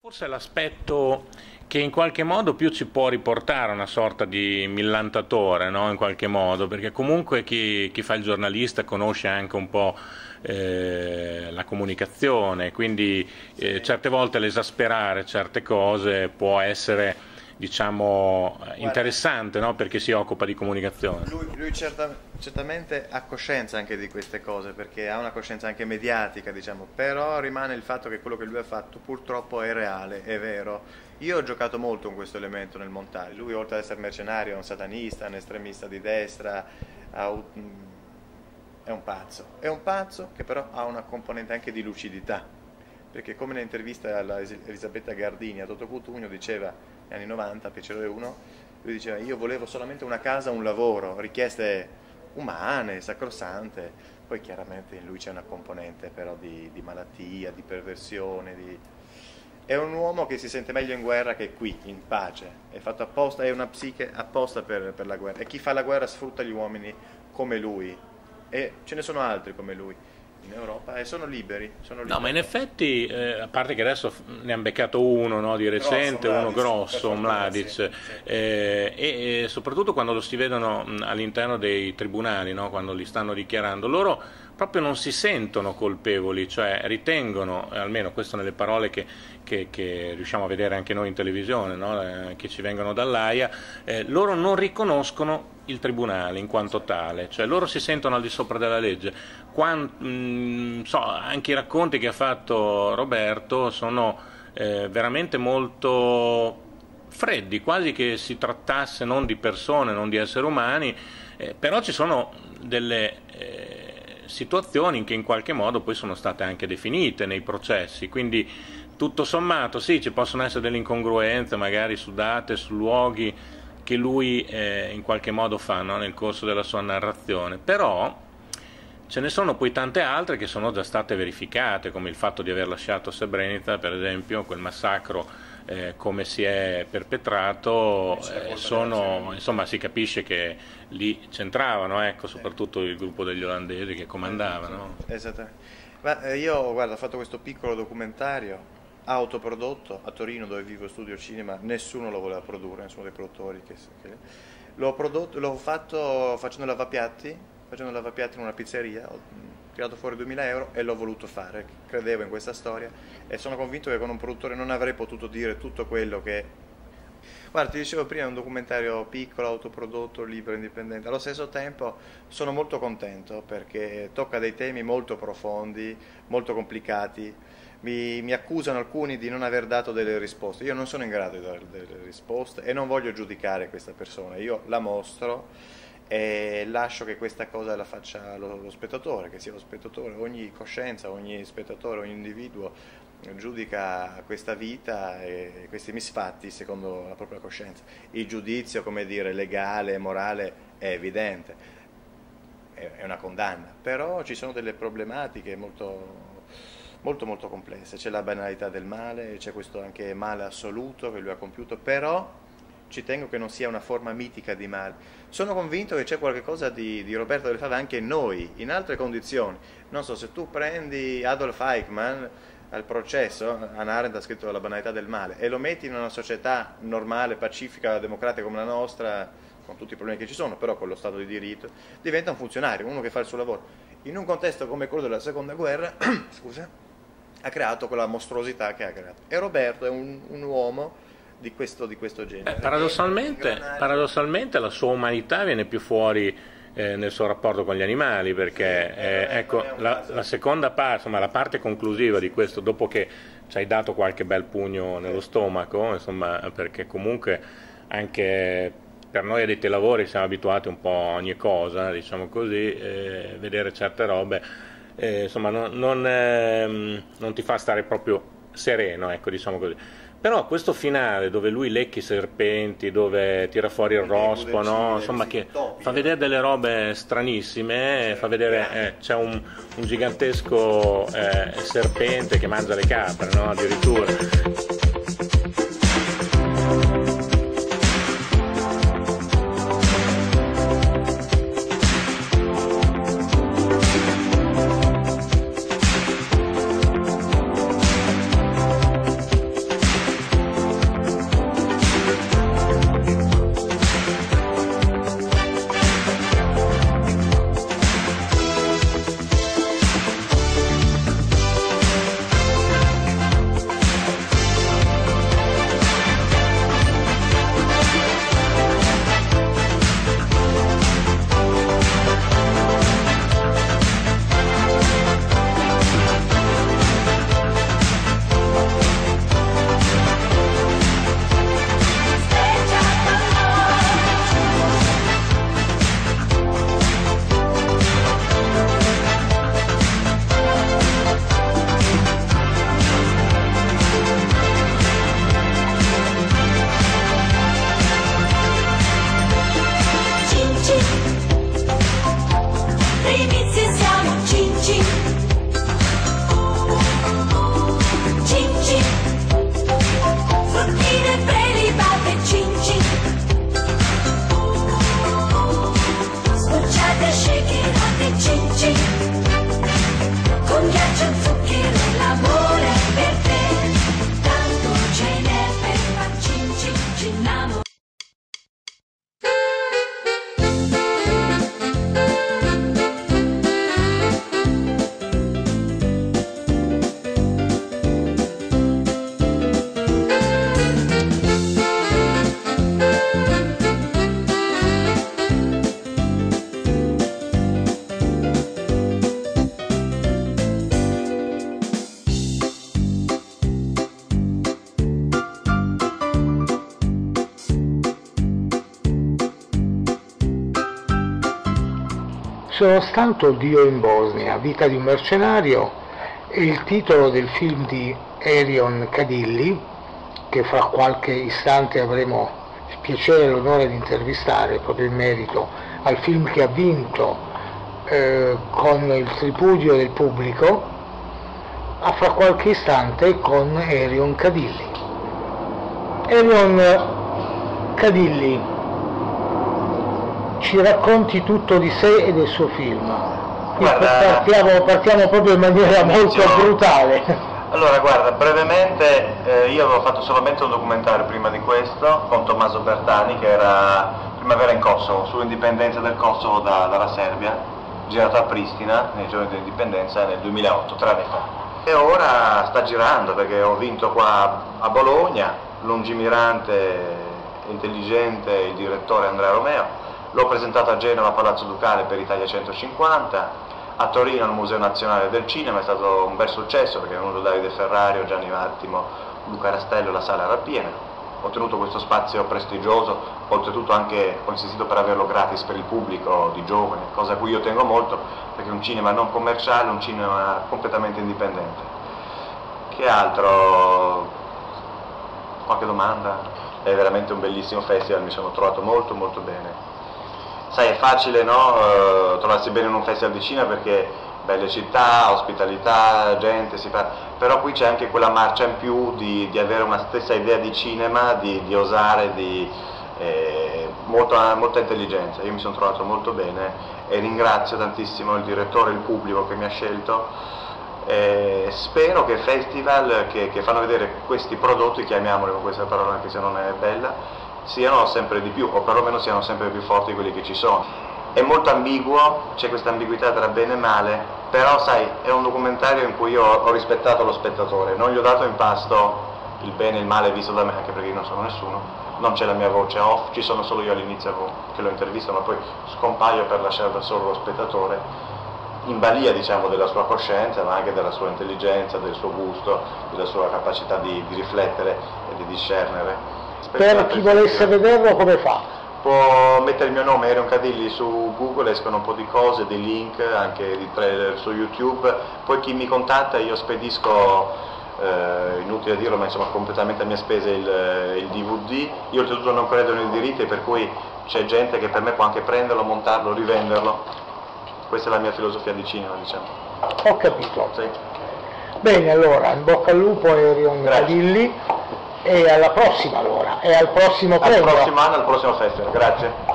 Forse è l'aspetto che in qualche modo più ci può riportare a una sorta di millantatore, no? In qualche modo, perché comunque chi fa il giornalista conosce anche un po' la comunicazione, quindi certe volte l'esasperare certe cose può essere, diciamo, interessante, no? Perché si occupa di comunicazione. Lui certamente ha coscienza anche di queste cose, perché ha una coscienza anche mediatica, diciamo, però rimane il fatto che quello che lui ha fatto purtroppo è reale, è vero. Io ho giocato molto con questo elemento nel montaggio. Lui, oltre ad essere mercenario, è un satanista, un estremista di destra, è un pazzo che però ha una componente anche di lucidità, perché come nell'intervista alla Elisabetta Gardini a Toto Cutugno diceva negli anni 90, Piacere 1, lui diceva: io volevo solamente una casa, un lavoro, richieste umane, sacrosante. Poi chiaramente in lui c'è una componente però di malattia, di perversione, È un uomo che si sente meglio in guerra che qui, in pace, è fatto apposta, è una psiche apposta per la guerra, e chi fa la guerra sfrutta gli uomini come lui, e ce ne sono altri come lui in Europa e sono liberi. No, ma in effetti, a parte che adesso ne hanno beccato uno, no, di recente, uno grosso, Mladic, sì. E soprattutto quando lo si vedono all'interno dei tribunali, no, quando li stanno dichiarando, loro proprio non si sentono colpevoli, cioè ritengono, almeno questo nelle parole che riusciamo a vedere anche noi in televisione, no, che ci vengono dall'AIA, loro non riconoscono il tribunale in quanto tale, cioè loro si sentono al di sopra della legge. Anche i racconti che ha fatto Roberto sono veramente molto freddi, quasi che si trattasse non di persone, non di esseri umani, però ci sono delle situazioni che in qualche modo poi sono state anche definite nei processi, quindi tutto sommato sì, ci possono essere delle incongruenze magari su date, su luoghi che lui in qualche modo fa, no, nel corso della sua narrazione, però ce ne sono poi tante altre che sono già state verificate, come il fatto di aver lasciato Srebrenica, per esempio, quel massacro come si è perpetrato, insomma, si capisce che lì c'entravano, ecco, soprattutto il gruppo degli olandesi che comandavano. Esattamente. Ma io, guarda, ho fatto questo piccolo documentario autoprodotto a Torino, dove vivo e studio cinema. Nessuno lo voleva produrre, nessuno dei produttori l'ho fatto facendo lavapiatti in una pizzeria. Ho tirato fuori 2000 euro e l'ho voluto fare, credevo in questa storia e sono convinto che con un produttore non avrei potuto dire tutto quello che... Guarda, ti dicevo prima, è un documentario piccolo, autoprodotto, libero, indipendente. Allo stesso tempo sono molto contento perché tocca dei temi molto profondi, molto complicati. Mi accusano alcuni di non aver dato delle risposte. Io non sono in grado di dare delle risposte e non voglio giudicare questa persona. Io la mostro e lascio che questa cosa la faccia lo spettatore, che sia lo spettatore. Ogni coscienza, ogni spettatore, ogni individuo giudica questa vita e questi misfatti secondo la propria coscienza. Il giudizio, come dire, legale, morale è evidente, è una condanna, però ci sono delle problematiche molto complesse. C'è la banalità del male, c'è questo anche male assoluto che lui ha compiuto, però ci tengo che non sia una forma mitica di male. Sono convinto che c'è qualcosa di Roberto Delle Fave anche in noi, in altre condizioni. Non so, se tu prendi Adolf Eichmann al processo, Hannah Arendt ha scritto La banalità del male, e lo metti in una società normale, pacifica, democratica come la nostra, con tutti i problemi che ci sono, però con lo Stato di diritto, diventa un funzionario, uno che fa il suo lavoro. In un contesto come quello della Seconda Guerra, scusa, ha creato quella mostruosità che ha creato. E Roberto è un uomo di questo genere. Paradossalmente la sua umanità viene più fuori nel suo rapporto con gli animali, perché ecco, la seconda parte, insomma, la parte conclusiva di questo, dopo che ci hai dato qualche bel pugno nello stomaco, insomma, perché comunque anche per noi addetti ai lavori siamo abituati un po' a ogni cosa, diciamo così, vedere certe robe insomma non ti fa stare proprio sereno, ecco, diciamo così. Però questo finale dove lui lecca i serpenti, dove tira fuori il rospo, no? Insomma, che fa vedere delle robe stranissime, fa vedere c'è un gigantesco serpente che mangia le capre, no? Addirittura. Sono stato Dio in Bosnia, vita di un mercenario, è il titolo del film di Erion Cadilli, che fra qualche istante avremo il piacere e l'onore di intervistare proprio in merito al film che ha vinto con il tripudio del pubblico, a fra qualche istante con Erion Cadilli. Erion Cadilli, ci racconti tutto di sé e del suo film. Guarda, partiamo proprio in maniera molto brutale. Allora, guarda, brevemente, io avevo fatto solamente un documentario prima di questo con Tommaso Bertani, che era Primavera in Kosovo, sull'indipendenza del Kosovo dalla Serbia, girato a Pristina nei giorni dell'indipendenza nel 2008, 3 anni fa. E ora sta girando perché ho vinto qua a Bologna, lungimirante e intelligente il direttore Andrea Romeo. L'ho presentato a Genova a Palazzo Ducale per Italia 150, a Torino al Museo Nazionale del Cinema, è stato un bel successo perché è venuto Davide Ferrario, Gianni Vattimo, Luca Rastello, la sala era piena. Ho tenuto questo spazio prestigioso, oltretutto anche ho insistito per averlo gratis per il pubblico di giovani, cosa a cui io tengo molto perché è un cinema non commerciale, un cinema completamente indipendente. Che altro? Qualche domanda? È veramente un bellissimo festival, mi sono trovato molto molto bene. Sai, è facile, no, trovarsi bene in un festival di cinema perché belle città, ospitalità, gente, si parla, però qui c'è anche quella marcia in più di avere una stessa idea di cinema, di osare, molta intelligenza. Io mi sono trovato molto bene e ringrazio tantissimo il direttore e il pubblico che mi ha scelto. Spero che festival che fanno vedere questi prodotti, chiamiamoli con questa parola anche se non è bella, siano sempre di più, o perlomeno siano sempre più forti quelli che ci sono. È molto ambiguo, c'è questa ambiguità tra bene e male, però sai, è un documentario in cui io ho rispettato lo spettatore, non gli ho dato in pasto il bene e il male visto da me, anche perché io non sono nessuno, non c'è la mia voce off, ci sono solo io all'inizio che lo intervisto, ma poi scompaio per lasciare da solo lo spettatore, in balia diciamo della sua coscienza, ma anche della sua intelligenza, del suo gusto, della sua capacità di riflettere e di discernere. Per chi volesse vederlo come fa? Può mettere il mio nome, Erion Cadilli, su Google, escono un po' di cose, dei link, anche di trailer su YouTube, poi chi mi contatta io spedisco, inutile dirlo ma insomma completamente a mie spese il DVD, io oltretutto non credo nei diritti per cui c'è gente che per me può anche prenderlo, montarlo, rivenderlo, questa è la mia filosofia di cinema diciamo. Ho capito. Sì. Bene, allora, in bocca al lupo Erion Cadilli. E alla prossima allora, e al prossimo premio. Al prossimo anno, al prossimo festival, grazie.